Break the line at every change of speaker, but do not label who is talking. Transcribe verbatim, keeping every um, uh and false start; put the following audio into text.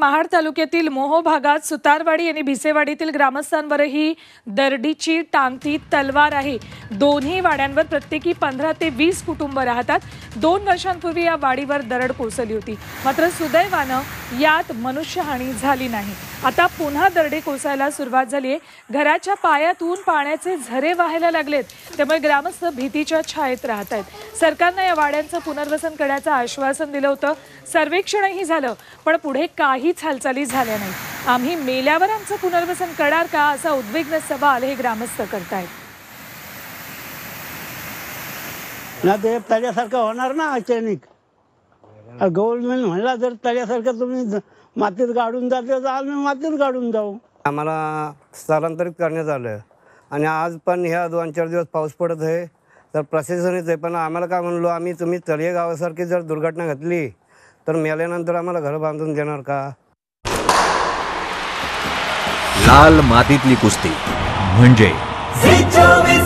महाड तालुक्यातील मोहो भागात सुतारवाडी आणि भिसेवाडीतील ग्रामस्थांवरही दरडीची टांगती तलवार आहे। दोन्ही वाड्यांवर प्रत्येकी पंधरा ते वीस कुटुंब राहतात। दोन वर्षांपूर्वी या वाडीवर दरड कोसळली होती, मात्र सुदैवानं यात मनुष्यहानी झाली नाही। आता पुन्हा दरडी कोसळायला सुरुवात झाली आहे। घराच्या पायातून पाण्याचे झरे वाहायला लागलेत, त्यामुळे ग्रामस्थ भीतीच्या छायेत राहत आहेत। सरकारने या वाड्यांचं पुनर्वसन करण्याचं आश्वासन दिलं होतं, सर्वेक्षणही झालं, पण पुढे काहीच हालचाली झाल्या नाही। आम्ही मेल्यावर आमचं पुनर्वसन करणार का, असा उद्विग्न सवाल हे ग्रामस्थ करतायत।
ना ते तळ्यासारखं होणार ना अचानक। गव्हर्नमेंट म्हणला जर तळ्यासारखं तुम्ही मातीत गाडून जाते तर आम्ही मातीत गाडून जाऊ।
आम्हाला स्थलांतरित करण्यात आलं आणि आज पण ह्या दोन चार दिवस पाऊस पडत आहे, तर प्रशासनच आहे, पण आम्हाला काय म्हणलो आम्ही तुम्ही तळीये गावासारखी जर दुर्घटना घडली तर मेल्यानंतर आम्हाला घर बांधून देणार का।
लाल मातीतली कुस्ती म्हणजे